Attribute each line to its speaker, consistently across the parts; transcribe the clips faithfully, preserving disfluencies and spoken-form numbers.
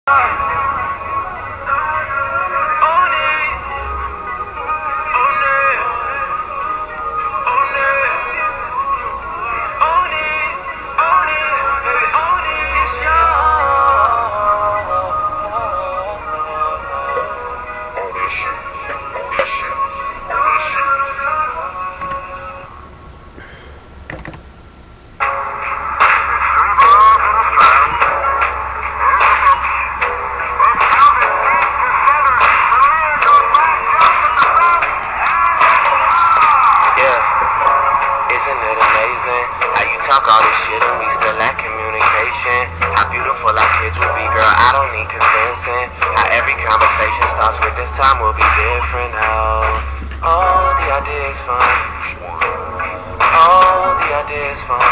Speaker 1: Talk all this shit and we still lack communication. How beautiful our kids would be, girl, I don't need convincing. How every conversation starts with this time will be different. Oh, oh, the idea is fun. Oh, the idea is fun.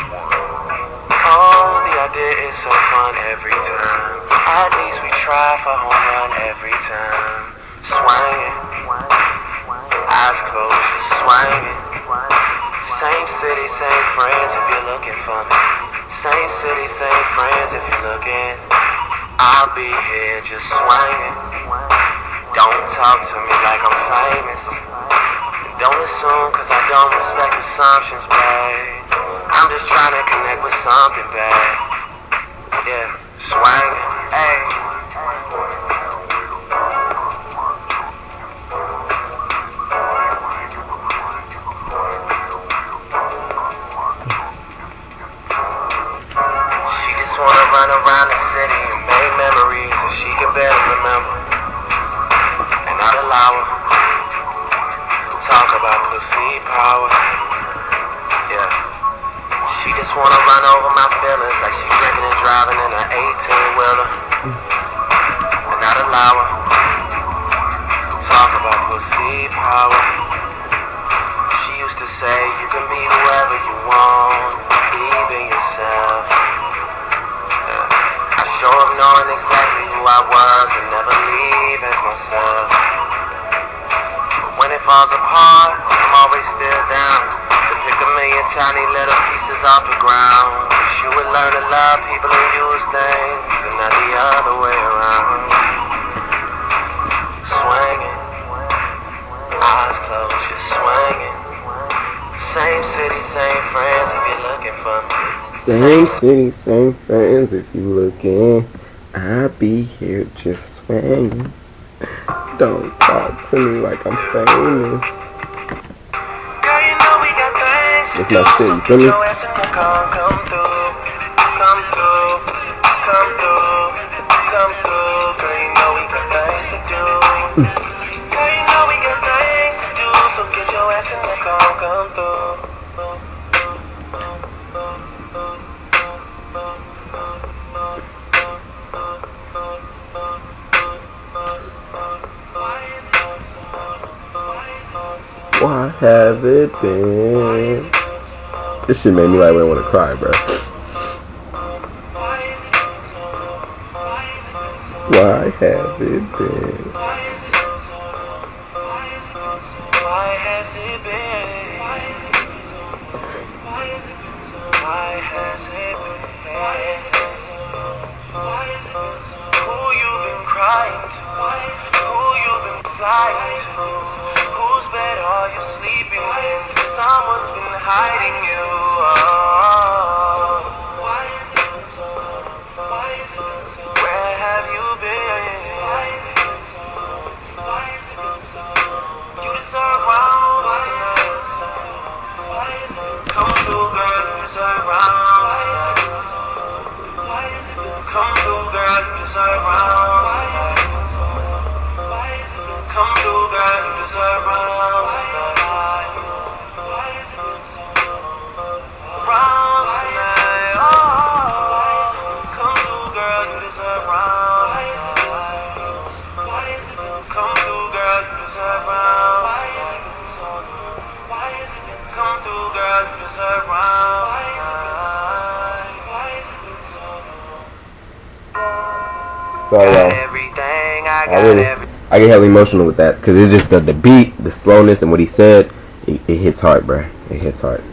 Speaker 1: Oh, the idea is so fun every time. At least we try for home run every time. Swinging, eyes closed, just swinging. Same city, same friends if you're looking for me. Same city, same friends if you're looking. I'll be here just swinging. Don't talk to me like I'm famous. Don't assume cause I don't respect assumptions, babe. I'm just trying to connect with something, babe. Yeah, swinging, ayy. Wanna run around the city and make memories that she can barely remember, and not allow her to talk about pussy power. Yeah, she just wanna run over my feelings like she drinking and driving in an eighteen wheeler, and not allow her to talk about pussy power. She used to say you can be whoever you want, even yourself. Show up knowing exactly who I was and never leave as myself. But when it falls apart, I'm always still down to pick a million tiny little pieces off the ground. Wish you would learn to love people and use things and not the other way around. Swinging, eyes closed, just swinging. Same city, same friends if you're looking for me.
Speaker 2: Same city, same friends if you looking. I'll be here just swinging. Don't talk to me like I'm famous. That's my shit, you feel me?
Speaker 1: Come through, come through, come through, come through. Girl, you know we got things to do. Girl, you know we got things to do. So get your ass in the car, come through.
Speaker 2: Why have it been? This shit made me like want to cry, bro. Why have it been?
Speaker 1: Why has it been? Why has it been so? Why has it been so? Why has it been? Why has it been so? Why has it been so? Who you been crying to? Who you been flying to? Whose bed are you sleeping in? Someone's been hiding you. Oh. Why has it been so? Why has it been so? Where have you been? Why has it been so? Why has it been so? You deserve rounds tonight. Why has it been so? Come through, girl, you deserve rounds tonight. Why has it been so? Come through, girl, you deserve rounds tonight. Why has it been so? Come through, girl, you deserve rounds tonight. Why has it been so? Rounds tonight. Oh, come through, girl, you deserve rounds. Why has it been so? Why has it been so? Come through, girl, you deserve rounds. Why has it been so? Why has it been so? Come through, girl, you deserve rounds. Why has it been so? Why has it been so?
Speaker 2: So yeah, I really, I get hella emotional with that because it's just the the beat, the slowness, and what he said. It, it hits hard, bruh. It hits hard.